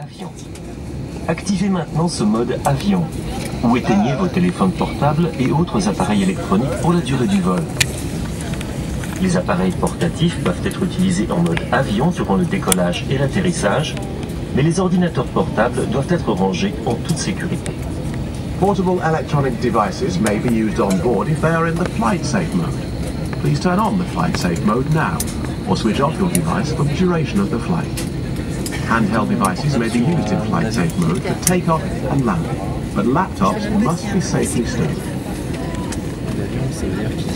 Avion. Activez maintenant ce mode avion, ou éteignez vos téléphones portables et autres appareils électroniques pour la durée du vol. Les appareils portatifs peuvent être utilisés en mode avion durant le décollage et l'atterrissage, mais les ordinateurs portables doivent être rangés en toute sécurité. Portable electronic devices may be used on board if they are in the flight safe mode. Please turn on the flight safe mode now, or switch off your device for the duration of the flight. Handheld devices may be used in flight safe mode for takeoff and landing, but laptops must be safely stowed. L'avion, ça veut dire qu'il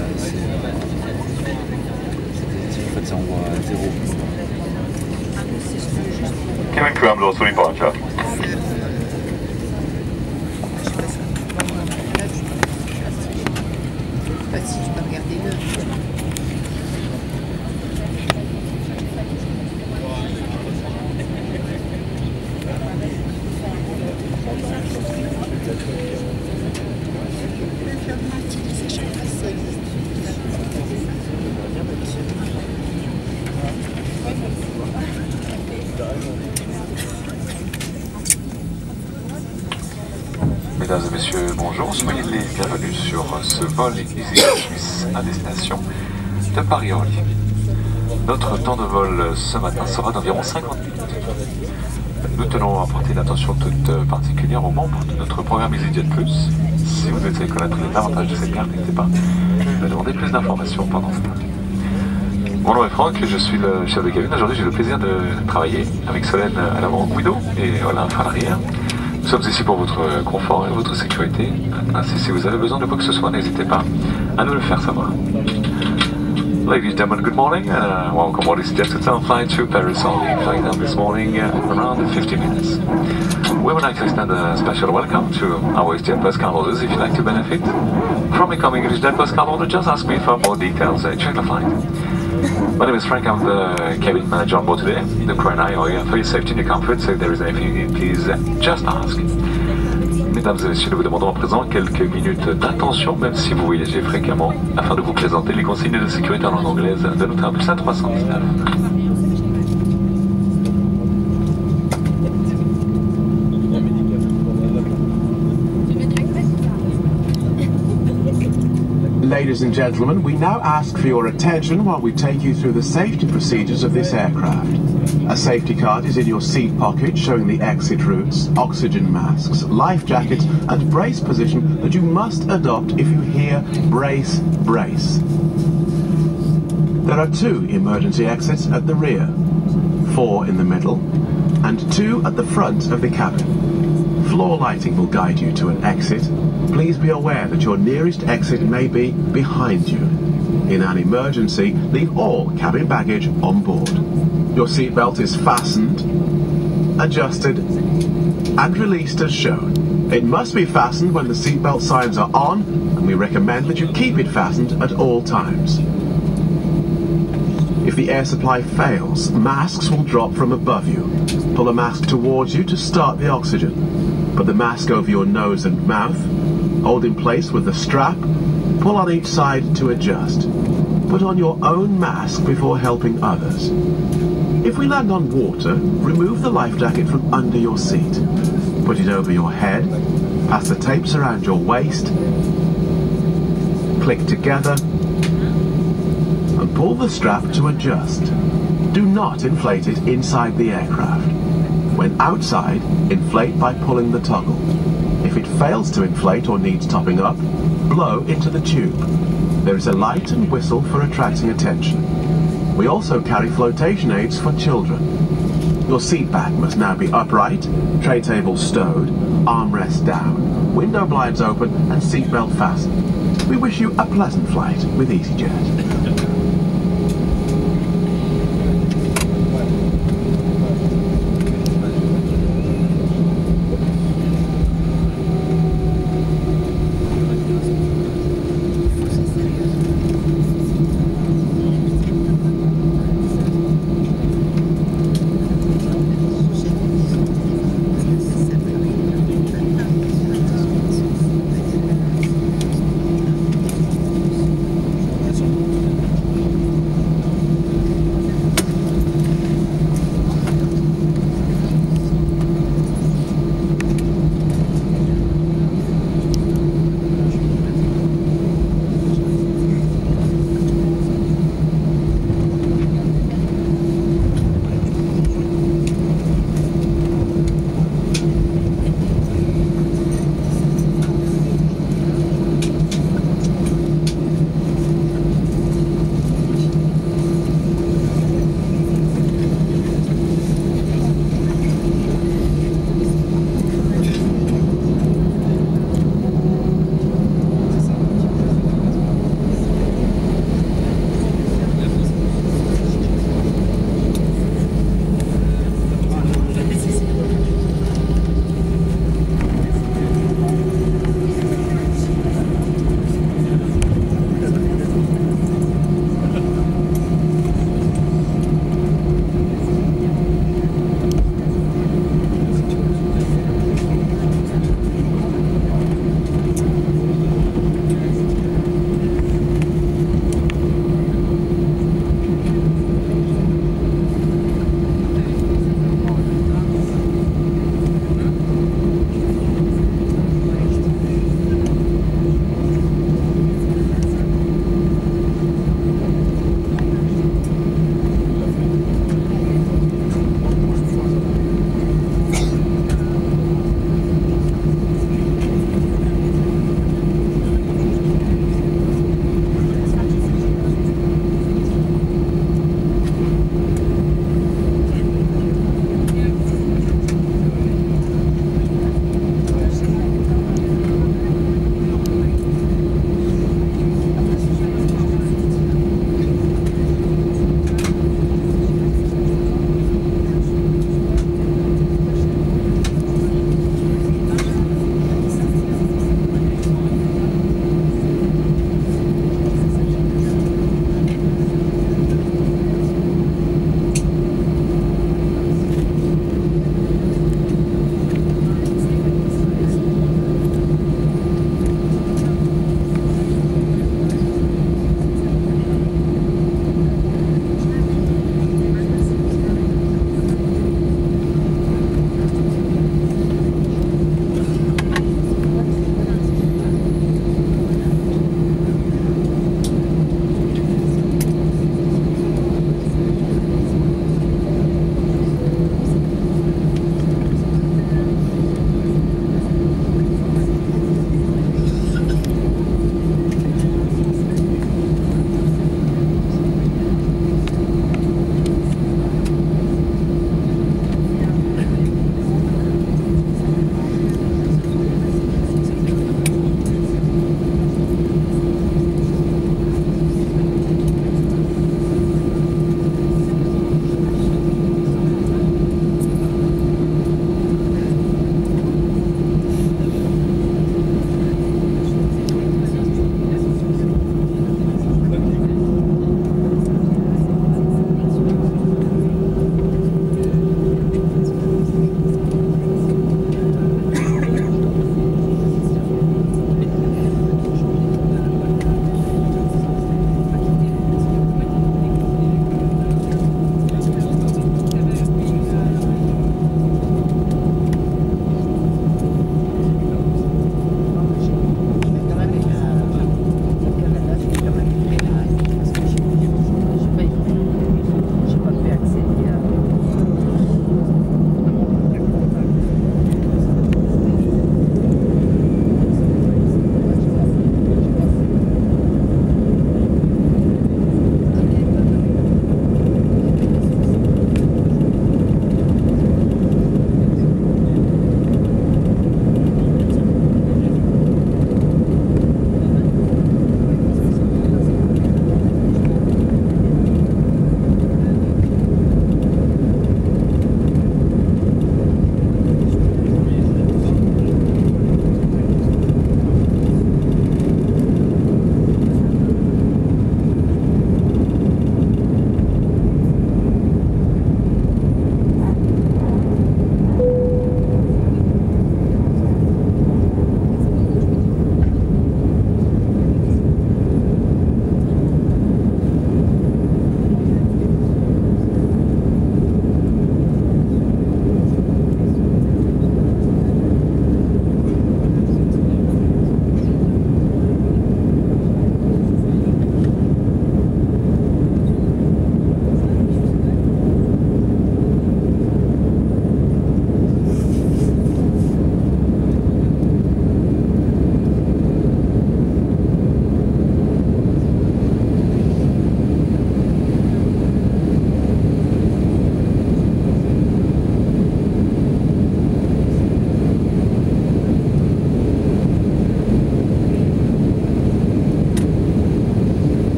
ça envoie à 0. Kevin Crumb, also departure. Si tu peux regarder le. Mesdames et messieurs, bonjour, soyez les bienvenus sur ce vol EasyJet Suisse à destination de Paris-Orly. Notre temps de vol ce matin sera d'environ 50 minutes. Nous tenons à porter une attention toute particulière aux membres de notre programme EasyJet Plus. Si vous souhaitez connaître les avantages de cette carte, n'hésitez pas à demander plus d'informations pendant ce temps. Mon nom est Franck, je suis le chef de cabine. Aujourd'hui, j'ai le plaisir de travailler avec Solène à l'avant, Guido et Olympe à l'arrière. Nous sommes ici pour votre confort et votre sécurité. Ainsi, si vous avez besoin de quoi que ce soit, n'hésitez pas à nous le faire savoir. Ladies and gentlemen, good morning. Welcome aboard EasyJet Hotel flight to Paris-Orly. Flying down this morning around 50 minutes. We would like to extend a special welcome to our EasyJet Plus card holders. If you'd like to benefit from becoming an EasyJet Plus card holder, just ask me for more details during the flight. My name is Frank, I'm the cabin manager on board today. The crew and I are here for your safety and your comfort, so if there is anything you need, please just ask. Mesdames et messieurs, nous vous demandons à présent quelques minutes d'attention, même si vous voyagez fréquemment, afin de vous présenter les consignes de sécurité en langue anglaise de notre Airbus A319. Ladies and gentlemen, we now ask for your attention while we take you through the safety procedures of this aircraft. A safety card is in your seat pocket showing the exit routes, oxygen masks, life jackets and brace position that you must adopt if you hear brace, brace. There are 2 emergency exits at the rear, 4 in the middle and 2 at the front of the cabin. Floor lighting will guide you to an exit. Please be aware that your nearest exit may be behind you. In an emergency, leave all cabin baggage on board. Your seatbelt is fastened, adjusted, and released as shown. It must be fastened when the seatbelt signs are on, and we recommend that you keep it fastened at all times. If the air supply fails, masks will drop from above you. Pull a mask towards you to start the oxygen. Put the mask over your nose and mouth. Hold in place with the strap. Pull on each side to adjust. Put on your own mask before helping others. If we land on water, remove the life jacket from under your seat. Put it over your head. Pass the tapes around your waist. Click together. And pull the strap to adjust. Do not inflate it inside the aircraft. When outside, inflate by pulling the toggle. If it fails to inflate or needs topping up, blow into the tube. There is a light and whistle for attracting attention. We also carry flotation aids for children. Your seat back must now be upright, tray table stowed, armrest down, window blinds open and seatbelt fastened. We wish you a pleasant flight with EasyJet.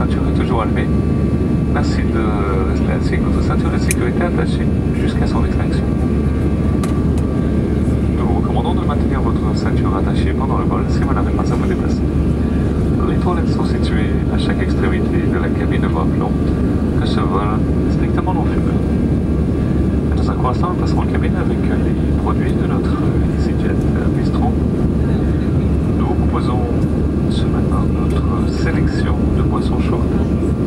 ceinture est toujours allumée. Merci de rester assis avec votre ceinture de sécurité attachée jusqu'à son extinction. Nous vous recommandons de maintenir votre ceinture attachée pendant le vol si vous n'avez pas à vous déplacer. Les toilettes sont situées à chaque extrémité de la cabine rappelant que ce vol est strictement non fumeur. Dans un court instant, nous passerons en cabine avec les produits de notre EasyJet Bistro. Nous vous proposons ce matin notre sélection de boissons chaudes,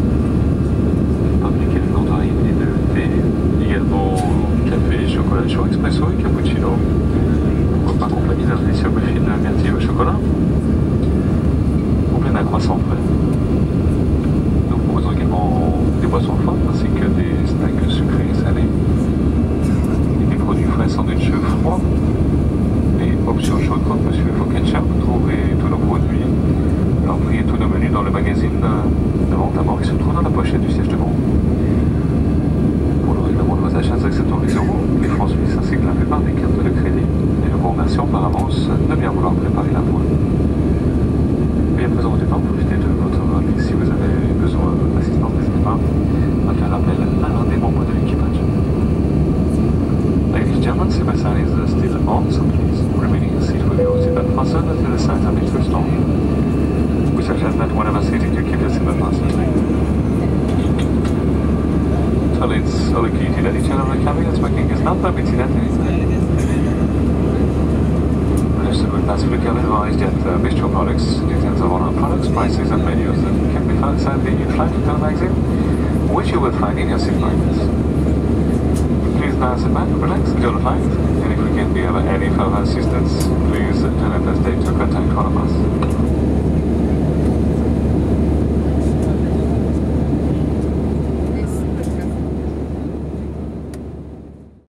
parmi lesquelles une variété de thé, également café, chocolat chaud, expresso et cappuccino. Repas accompagné d'un délicieux muffin myrtille au chocolat, ou plein d'un croissant frais. Nous proposons également des boissons fortes ainsi que des snacks sucrés et salés, et des produits frais sandwich froids, et options chaudes comme Monsieur Focaccia. Vous trouverez tous nos produits, leur prix et tous nos menus dans le magazine de vente à mort qui se trouve dans la pochette du siège de vente. Pour le règlement de vos achats, nous acceptons les euros, les francs suisses ainsi que la plupart des cartes de crédit. Et nous vous remercions par avance de bien vouloir préparer la voie. Et à présent, du temps, profitez de votre vol. Et si vous avez besoin d'assistance, n'hésitez pas à faire appel à l'un des membres de l'équipage. Ladies and gentlemen, seatbelt sign is still on, so please remain in your seat with your seatbelt fastened until the signs are being switched on. We suggest that whenever seated, you keep your seatbelt fastened. Toilets are located at each end of the cabin and smoking is not permitted at any time. Registered with Pacific advised that Bistro products, details of all our products, prices and menus that can be found inside the flight hotel magazine, which you will find in your seat pockets. Please now sit back, relax, enjoy the flight, and if we can be of any further assistance, please do let us know.